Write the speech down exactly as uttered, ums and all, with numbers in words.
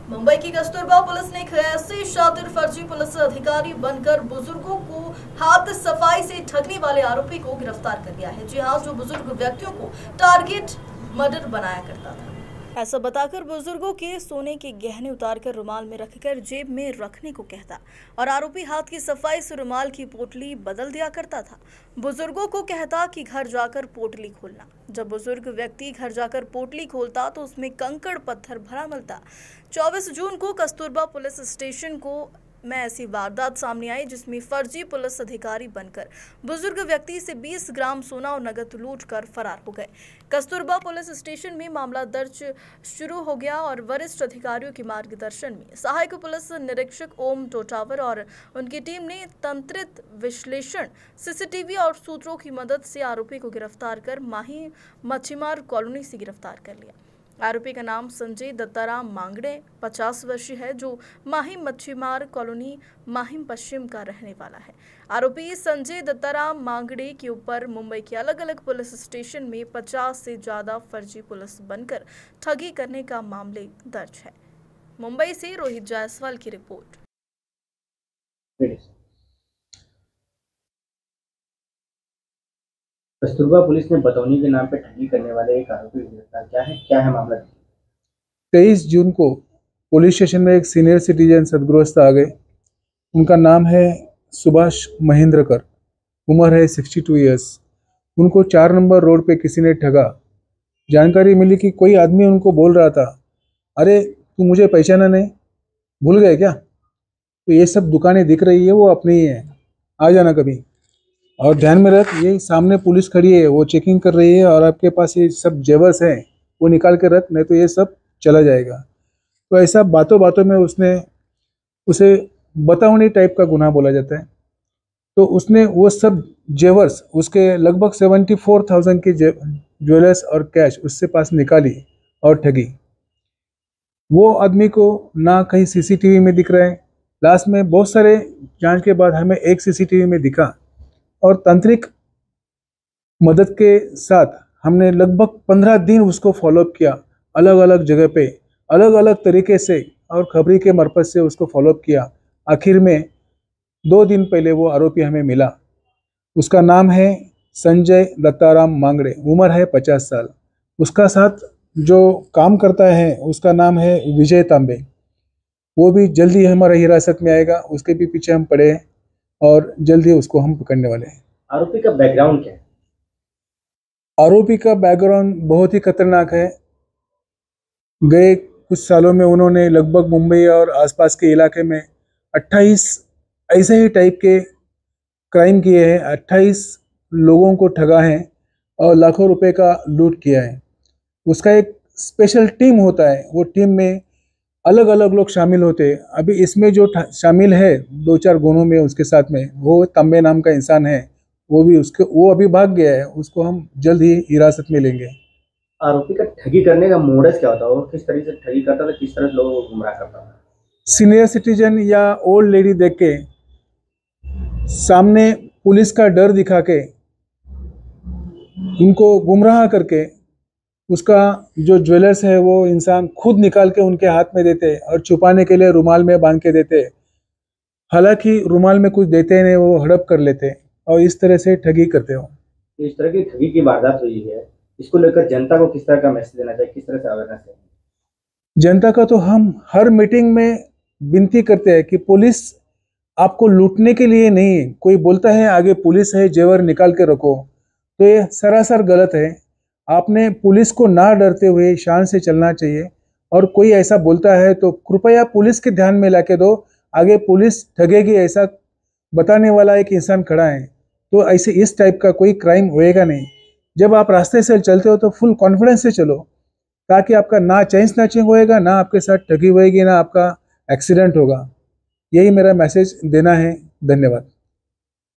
मुंबई की कस्तूरबा पुलिस ने एक ऐसे शातिर फर्जी पुलिस अधिकारी बनकर बुजुर्गों को हाथ सफाई से ठगने वाले आरोपी को गिरफ्तार कर लिया है। जी हाँ, जो बुजुर्ग व्यक्तियों को टारगेट मर्डर बनाया करता था। ऐसा बताकर बुजुर्गों के सोने के गहने उतारकर रुमाल में रखकर जेब में रखने को कहता और आरोपी हाथ की सफाई से रुमाल की पोटली बदल दिया करता था। बुजुर्गों को कहता कि घर जाकर पोटली खोलना। जब बुजुर्ग व्यक्ति घर जाकर पोटली खोलता तो उसमें कंकड़ पत्थर भरा मिलता। चौबीस जून को कस्तूरबा पुलिस स्टेशन को में ऐसी वारदात सामने आई जिसमें फर्जी पुलिस अधिकारी बनकर बुजुर्ग व्यक्ति से बीस ग्राम सोना और नकद लूट कर फरार हो गए। कस्तूरबा पुलिस स्टेशन में मामला दर्ज शुरू हो गया और वरिष्ठ अधिकारियों के मार्गदर्शन में सहायक पुलिस निरीक्षक ओम टोटावर और उनकी टीम ने तंत्रित विश्लेषण, सीसीटीवी और सूत्रों की मदद से आरोपी को गिरफ्तार कर माही मच्छीमार कॉलोनी से गिरफ्तार कर लिया। आरोपी का नाम संजय दत्ताराम मांगड़े पचास वर्षीय है, जो माहिम मच्छीमार कॉलोनी माहिम पश्चिम का रहने वाला है। आरोपी संजय दत्ताराम मांगड़े के ऊपर मुंबई के अलग अलग पुलिस स्टेशन में पचास से ज्यादा फर्जी पुलिस बनकर ठगी करने का मामले दर्ज है। मुंबई से रोहित जायसवाल की रिपोर्ट। कस्तूरबा पुलिस ने बतौनी के नाम पर ठगी करने वाले एक आरोपी को गिरफ्तार किया है। क्या है मामला? तेईस जून को पुलिस स्टेशन में एक सीनियर सिटीजन सदगृहस्थ आ गए। उनका नाम है सुभाष महेंद्रकर, उम्र है बासठ इयर्स। उनको चार नंबर रोड पे किसी ने ठगा। जानकारी मिली कि कोई आदमी उनको बोल रहा था, अरे तू मुझे पहचाना नहीं, भूल गए क्या? तो ये सब दुकानें दिख रही है, वो अपनी ही है, आ जाना कभी। और ध्यान में रख, ये सामने पुलिस खड़ी है, वो चेकिंग कर रही है और आपके पास ये सब जेवर्स हैं वो निकाल के रख, नहीं तो ये सब चला जाएगा। तो ऐसा बातों बातों में उसने उसे बतावनी टाइप का गुनाह बोला जाता है। तो उसने वो सब जेवर्स, उसके लगभग सेवेंटी फोर थाउजेंड की ज्वेलर्स और कैश उससे पास निकाली और ठगी। वो आदमी को ना कहीं सीसीटीवी में दिख रहा है। लास्ट में बहुत सारे जांच के बाद हमें एक सीसीटीवी में दिखा और तांत्रिक मदद के साथ हमने लगभग पंद्रह दिन उसको फॉलोअप किया, अलग अलग जगह पे अलग अलग तरीके से, और खबरी के मरफत से उसको फॉलोअप किया। आखिर में दो दिन पहले वो आरोपी हमें मिला। उसका नाम है संजय दत्ताराम मांगड़े, उम्र है पचास साल। उसका साथ जो काम करता है उसका नाम है विजय तांबे। वो भी जल्दी हमारे हिरासत में आएगा, उसके भी पीछे हम पड़े हैं और जल्दी उसको हम पकड़ने वाले हैं। आरोपी का बैकग्राउंड क्या है? आरोपी का बैकग्राउंड बहुत ही खतरनाक है। गए कुछ सालों में उन्होंने लगभग मुंबई और आसपास के इलाके में अट्ठाईस ऐसे ही टाइप के क्राइम किए हैं। अट्ठाईस लोगों को ठगा है और लाखों रुपए का लूट किया है। उसका एक स्पेशल टीम होता है, वो टीम में अलग अलग लोग शामिल होते हैं। अभी इसमें जो शामिल है दो चार गुणों में उसके साथ में, वो तंबे नाम का इंसान है, वो भी उसके वो अभी भाग गया है, उसको हम जल्द ही हिरासत में लेंगे। आरोपी का ठगी करने का मोडस क्या होता है? वो किस तरह से ठगी करता था, किस तरह से लोगों को गुमराह करता था? सीनियर सिटीजन या ओल्ड लेडी देख के सामने पुलिस का डर दिखा के उनको गुमराह करके उसका जो ज्वेलर्स है वो इंसान खुद निकाल के उनके हाथ में देते और छुपाने के लिए रुमाल में बांध के देते। हालांकि रुमाल में कुछ देते नहीं, वो हड़प कर लेते और इस तरह से ठगी करते हो। इस तरह की ठगी की वारदात हुई है, इसको लेकर जनता को किस तरह का मैसेज देना चाहिए, किस तरह से अवेयरनेस है? जनता का तो हम हर मीटिंग में विनती करते हैं कि पुलिस आपको लूटने के लिए नहीं, कोई बोलता है आगे पुलिस है जेवर निकाल के रखो, तो ये सरासर गलत है। आपने पुलिस को ना डरते हुए शान से चलना चाहिए, और कोई ऐसा बोलता है तो कृपया पुलिस के ध्यान में लाके दो, आगे पुलिस ठगेगी ऐसा बताने वाला एक इंसान खड़ा है, तो ऐसे इस टाइप का कोई क्राइम होएगा नहीं। जब आप रास्ते से चलते हो तो फुल कॉन्फिडेंस से चलो, ताकि आपका ना चेन स्नैचिंग होएगा, ना आपके साथ ठगी होएगी, ना आपका एक्सीडेंट होगा। यही मेरा मैसेज देना है। धन्यवाद।